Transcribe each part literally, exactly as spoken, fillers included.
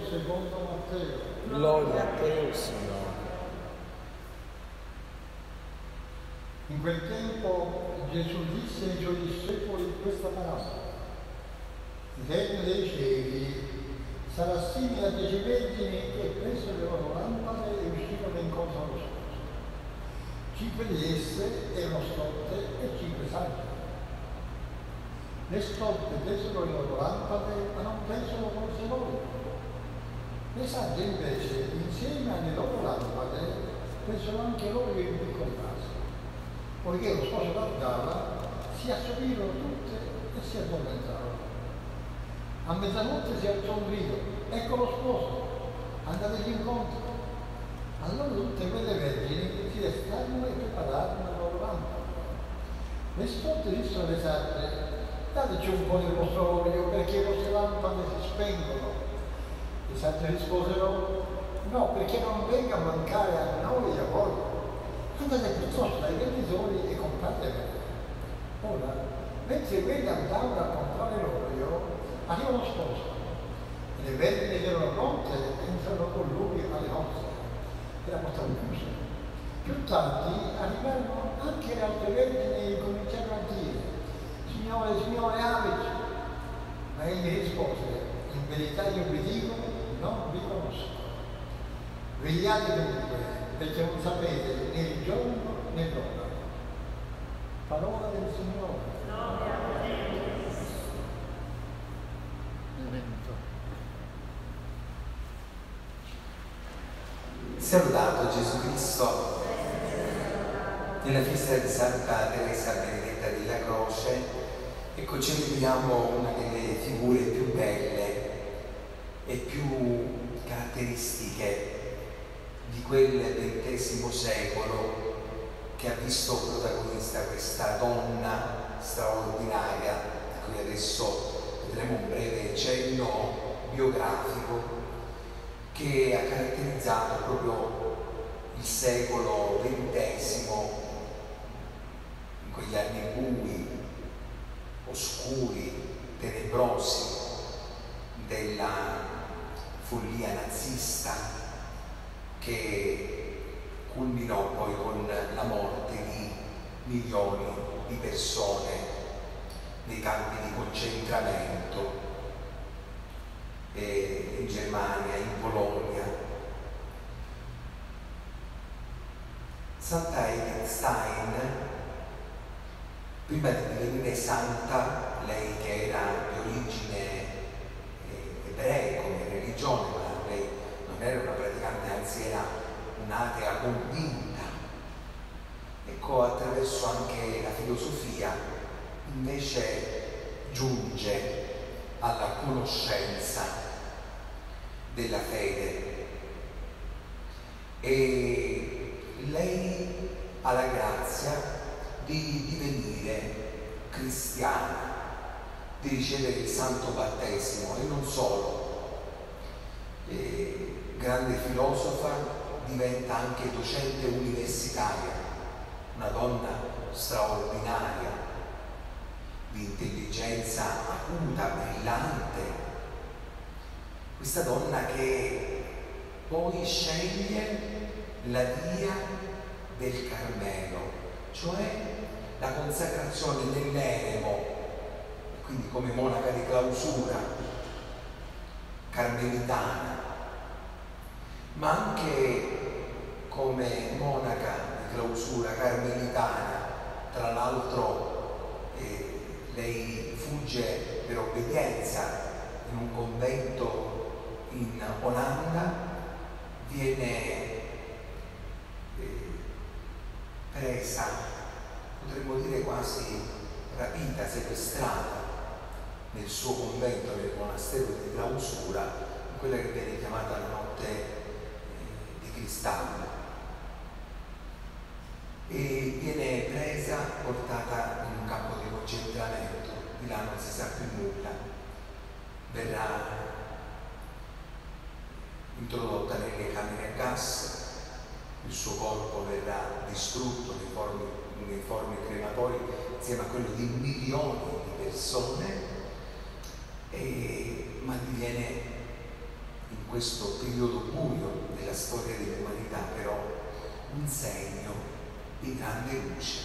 secondo Matteo. Gloria a te, Signore. In quel tempo Gesù disse ai suoi discepoli questa parabola: il regno dei cieli sarà simile a dieci vergini che presero le loro lampade e uscirono incontro allo sposo. Cinque di esse erano stolte e cinque sagge. Le stolte presero le loro lampade ma non presero forse l'olio. Le sagge invece, insieme alle loro lampade, presero anche l'olio in piccoli vasi. Poiché lo sposo tardava, si assomigliano tutte e si addormentarono. A mezzanotte si alzò un grido: ecco lo sposo, andategli incontro. Allora tutte quelle vergini si destarono e prepararono la loro lampada. Le stolte dissero alle sagge: dateci un po' del vostro olio perché le vostre lampade si spengono. Le sagge risposero: no, perché non venga a mancare a noi e a voi. Andate piuttosto dai venditori e compratevene. Ora, mentre quelli andavano a comprare l'olio, arriva lo sposo. E le vergini che erano pronte entrano con lui alle nozze e la portano chiusa. Più tardi arrivarono anche le altre vergini e cominciarono a dire: Signore, Signore, amici. Ma egli rispose: in verità io vi dico, non vi conosco. Vegliate dunque, perché non sapete né il giorno né l'ora. Parola del Signore. Sia lodato Gesù Cristo. Nella festa di Santa Teresa Benedetta della Croce, ecco, celebriamo una delle figure più belle e più caratteristiche di quel ventesimo secolo che ha visto protagonista questa donna straordinaria, di cui adesso vedremo un breve cenno biografico, che ha caratterizzato proprio il secolo ventesimo, in quegli anni bui, oscuri, tenebrosi della follia nazista, che culminò poi con la morte di milioni di persone nei campi di concentramento in Germania, in Polonia. Santa Edith Stein, prima di divenire santa, lei che era di origine ebrea come religione, ma lei non era una praticante, anzi era un'atea convinta, ecco, attraverso anche la filosofia invece giunge alla conoscenza della fede, e lei ha la grazia di divenire cristiana, di ricevere il santo battesimo, e non solo. E grande filosofa, diventa anche docente universitaria, una donna straordinaria, di intelligenza acuta, brillante. Questa donna che poi sceglie la via del Carmelo, cioè la consacrazione nell'eremo, quindi come monaca di clausura carmelitana, ma anche come monaca di clausura carmelitana. Tra l'altro eh, lei fugge per obbedienza in un convento in Olanda, viene eh, presa, potremmo dire quasi rapita, sequestrata nel suo convento, nel monastero di clausura, in quella che viene chiamata la notte eh, di cristallo, e viene presa, portata in un campo di concentramento. Di là non si sa più nulla. Verrà introdotta nelle camere a gas, il suo corpo verrà distrutto nei forni, nei forni crematori insieme a quello di milioni di persone, e, ma diviene in questo periodo buio della storia dell'umanità, però un segno di grande luce.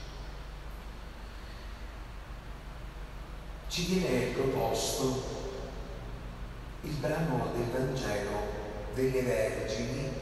Ci viene proposto il brano del Vangelo delle Vergini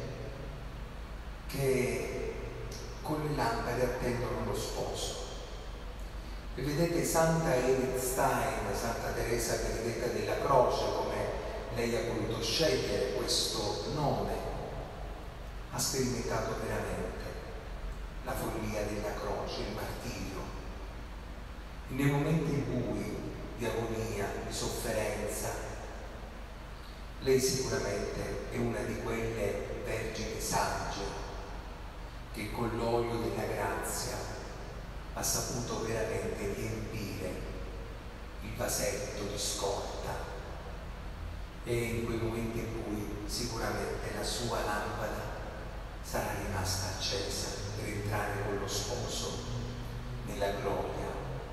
che con le lampade attendono lo sposo. E vedete, Santa Edith Stein, Santa Teresa Benedetta della Croce, come lei ha voluto scegliere questo nome, ha sperimentato veramente la follia della croce, il martirio. Nei momenti bui di agonia, di sofferenza, lei sicuramente è una di quelle vergini sagge che con l'olio della grazia ha saputo veramente riempire il vasetto di scorta, e in quei momenti in cui sicuramente la sua lampada sarà rimasta accesa per entrare con lo sposo nella gloria.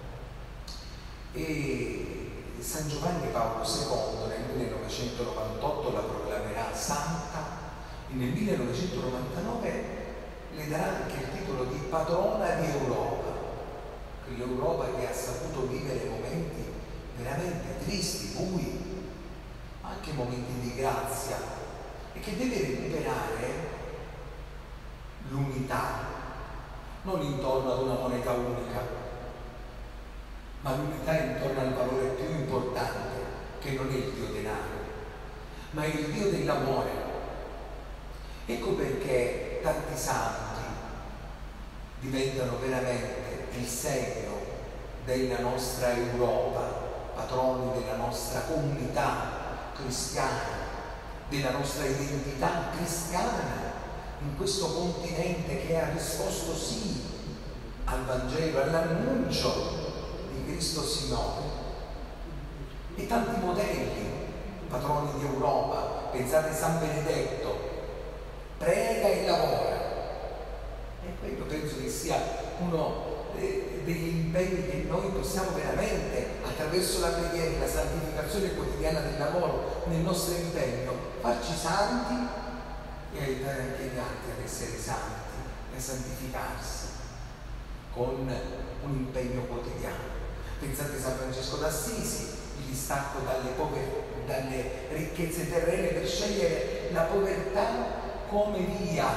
E San Giovanni Paolo secondo nel millenovecentonovantotto la proclamerà santa e nel millenovecentonovantanove le darà anche il titolo di padrona di Europa, quell'Europa che ha saputo vivere momenti veramente tristi, bui, anche momenti di grazia, e che deve recuperare l'unità, non intorno ad una moneta unica, ma l'unità intorno al valore più importante, che non è il Dio denaro, ma è il Dio dell'amore. Ecco perché tanti santi diventano veramente il segno della nostra Europa, patroni della nostra comunità cristiana, della nostra identità cristiana in questo continente che ha risposto sì al Vangelo, all'annuncio di Cristo Signore. E tanti modelli, patroni di Europa, pensate a San Benedetto, prega e lavora. E quello penso che sia uno degli impegni che noi possiamo veramente, attraverso la preghiera e la santificazione quotidiana del lavoro, nel nostro impegno, farci santi e aiutare anche gli altri ad essere santi e a santificarsi con un impegno quotidiano. Pensate a San Francesco d'Assisi, il distacco dalle, pover- dalle ricchezze terrene per scegliere la povertà come via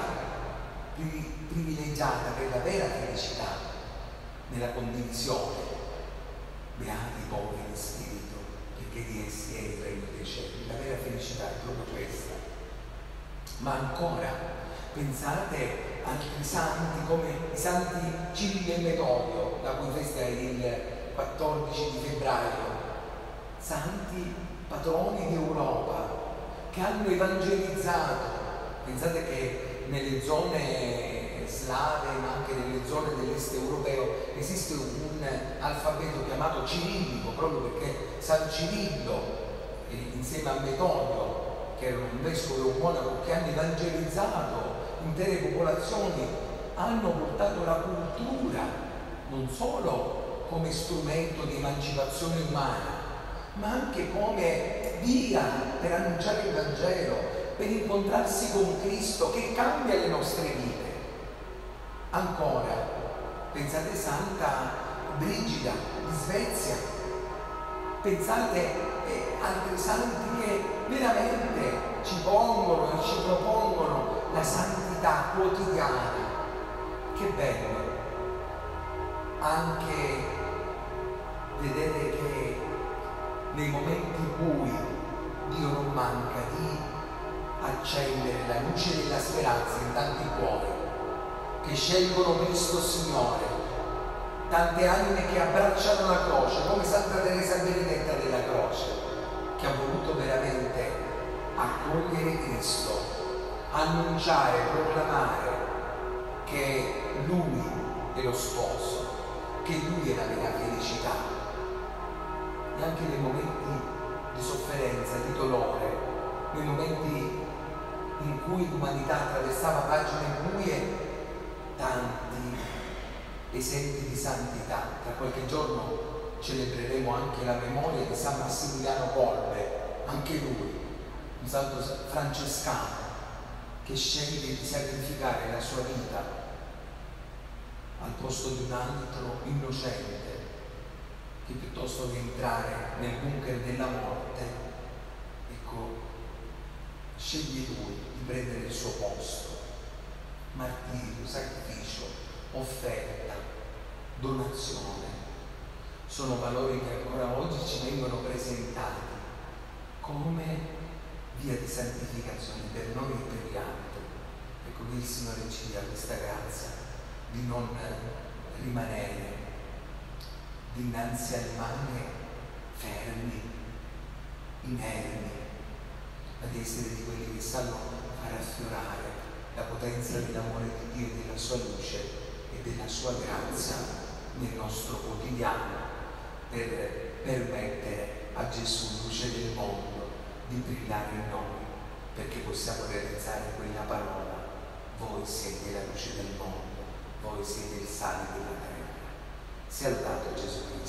privilegiata per la vera felicità nella condivisione. Beati i poveri in spirito, perché di essi è il regno dei cieli. La vera felicità è proprio questa. Ma ancora, pensate a altri santi come i santi Cirillo e Metodio, la cui festa è il quattordici di febbraio, santi patroni d'Europa che hanno evangelizzato. Pensate che nelle zone slave, ma anche nelle zone dell'est europeo, esiste un alfabeto chiamato cirillico, proprio perché San Cirillo, eh, insieme a Metodio, che era un vescovo e un monaco, che hanno evangelizzato intere popolazioni, hanno portato la cultura non solo come strumento di emancipazione umana, ma anche come via per annunciare il Vangelo, per incontrarsi con Cristo che cambia le nostre vite. Ancora, pensate a Santa Brigida di Svezia, pensate eh, altri santi che veramente ci pongono e ci propongono la santità quotidiana. Che bello anche vedere che nei momenti bui Dio non manca di accendere la luce della speranza in tanti cuori che scelgono Cristo Signore, tante anime che abbracciano la croce, come Santa Teresa Benedetta della Croce, che ha voluto veramente accogliere Cristo, annunciare, proclamare che Lui è lo sposo, che Lui è la vera felicità. E anche nei momenti di sofferenza, di dolore, nei momenti in cui l'umanità attraversava pagine buie, tanti esempi di santità. Tra qualche giorno celebreremo anche la memoria di San Massimiliano Kolbe, anche lui un santo francescano che sceglie di sacrificare la sua vita al posto di un altro innocente che piuttosto che entrare nel bunker della morte, ecco, sceglie lui di prendere il suo posto. Martirio, sacrificio, offerta, donazione sono valori che ancora oggi ci vengono presentati come via di santificazione per noi e per gli altri. Ecco che il Signore ci dia questa grazia di non rimanere dinanzi al male fermi, inermi, ma di essere di quelli che sanno far affiorare la potenza dell'amore di Dio e della sua luce e della sua grazia nel nostro quotidiano, per permettere a Gesù, luce del mondo, di brillare in noi, perché possiamo realizzare quella parola: voi siete la luce del mondo, voi siete il sale della terra. Sia lodato Gesù Cristo.